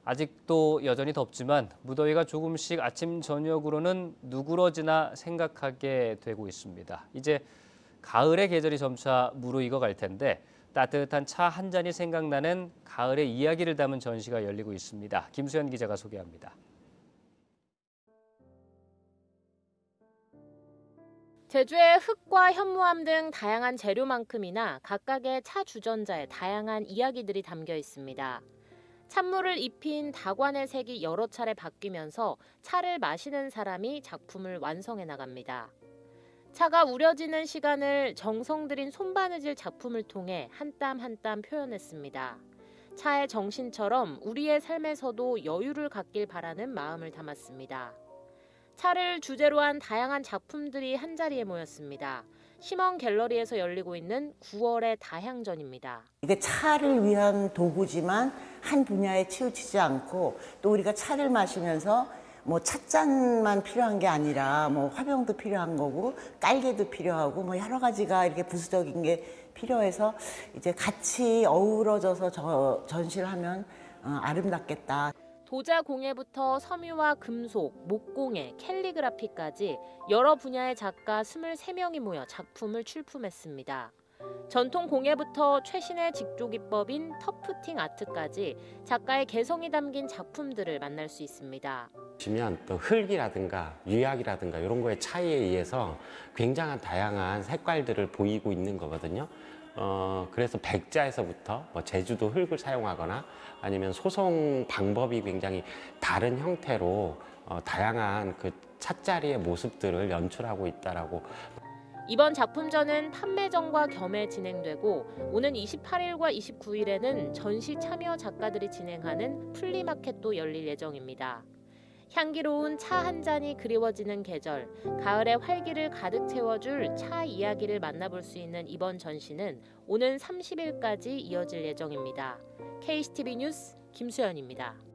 아직도 여전히 덥지만 무더위가 조금씩 아침 저녁으로는 누그러지나 생각하게 되고 있습니다. 이제 가을의 계절이 점차 무르익어 갈 텐데 따뜻한 차 한 잔이 생각나는 가을의 이야기를 담은 전시가 열리고 있습니다. 김수현 기자가 소개합니다. 제주의 흙과 현무암 등 다양한 재료만큼이나 각각의 차 주전자에 다양한 이야기들이 담겨 있습니다. 찬물을 입힌 다관의 색이 여러 차례 바뀌면서 차를 마시는 사람이 작품을 완성해 나갑니다. 차가 우려지는 시간을 정성 들인 손바느질 작품을 통해 한 땀 한 땀 표현했습니다. 차의 정신처럼 우리의 삶에서도 여유를 갖길 바라는 마음을 담았습니다. 차를 주제로 한 다양한 작품들이 한자리에 모였습니다. 심원 갤러리에서 열리고 있는 9월의 다향전입니다. 이게 차를 위한 도구지만 한 분야에 치우치지 않고 또 우리가 차를 마시면서 뭐 찻잔만 필요한 게 아니라 뭐 화병도 필요한 거고 깔개도 필요하고 뭐 여러 가지가 이렇게 부수적인 게 필요해서 이제 같이 어우러져서 전시를 하면 아름답겠다. 도자 공예부터 섬유와 금속, 목공예, 캘리그라피까지 여러 분야의 작가 23명이 모여 작품을 출품했습니다. 전통 공예부터 최신의 직조 기법인 터프팅 아트까지 작가의 개성이 담긴 작품들을 만날 수 있습니다. 보시면 또 흙이라든가 유약이라든가 이런 거의 차이에 의해서 굉장한 다양한 색깔들을 보이고 있는 거거든요. 그래서 백자에서부터 뭐 제주도 흙을 사용하거나 아니면 소송 방법이 굉장히 다른 형태로 다양한 그 찻자리의 모습들을 연출하고 있다라고. 이번 작품전은 판매전과 겸해 진행되고 오는 28일과 29일에는 전시 참여 작가들이 진행하는 플리마켓도 열릴 예정입니다. 향기로운 차 한 잔이 그리워지는 계절, 가을의 활기를 가득 채워줄 차 이야기를 만나볼 수 있는 이번 전시는 오는 30일까지 이어질 예정입니다. KCTV 뉴스 김수연입니다.